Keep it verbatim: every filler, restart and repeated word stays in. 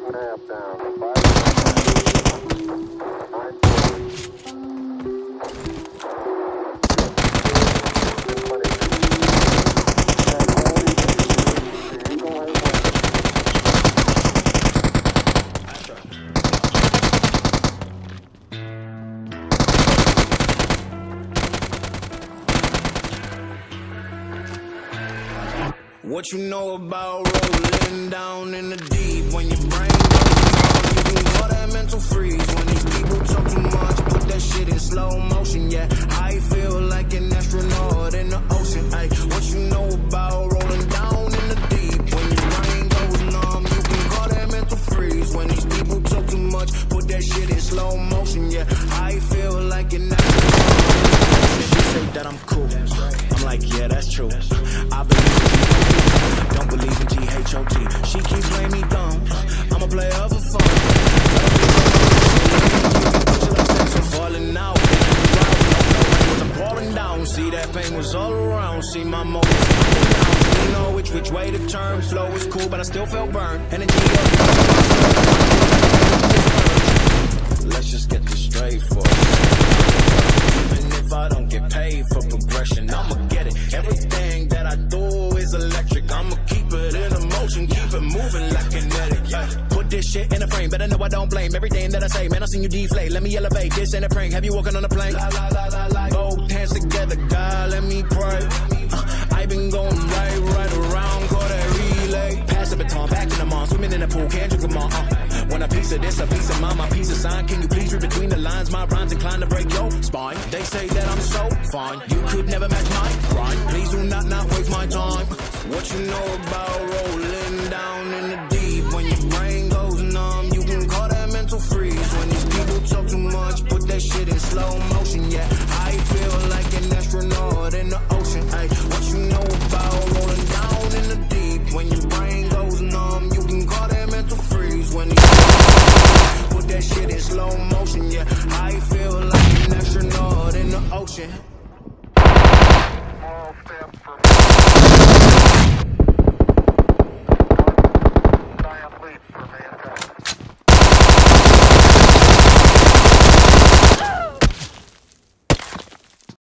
Snap down. Five. Nine forward. What you know about rolling down in the deep? When your brain goes numb, you can call that mental freeze. When these people talk too much, put that shit in slow motion. Yeah, I feel like an astronaut in the ocean. Ay, what you know about rolling down in the deep? When your brain goes numb, you can call that mental freeze. When these people talk too much, put that shit in slow motion. Yeah, I feel like an astronaut. She say that I'm cool. I'm like, yeah, that's true. I believe in don't believe in T H O T. She keeps playing me dumb. I'm a player for fun. So falling out. I'm pouring down. See that pain was all around. See my motives. You know which which way to turn. Flow was cool, but I still felt burned. Energy up. Let's just get this straight for us. Even if I don't get paid for progression, I'ma get it. Everything that I do is electric. I'ma keep it in motion, keep it moving like kinetic. Yeah. Put this shit in a frame, better know I don't blame everything that I say. Man, I seen you deflate. Let me elevate. This ain't a prank. Have you walking on a plane? La, la, la, la, la. Both hands together, God, let me pray. Uh, I been going right, right around, call that relay. Pass the baton, back in the mall, swimming in the pool, can't drink them all. Uh, want a piece of this, a piece of mine, my piece of sign. Can you please read between the lines? My rhymes inclined to break your spine. They say that I'm so fine, you could never match my grind. Please do not not waste my time. What you know about rolling down in the deep? When your brain goes numb, you can call that mental freeze. When these people talk too much, put that shit in slow motion. Yeah, I feel like an astronaut in the ocean. Ay, what you know about rolling down in the deep? When your brain goes numb, you can call that mental freeze. When these put that shit in slow motion. Yeah, I feel like an astronaut in the ocean.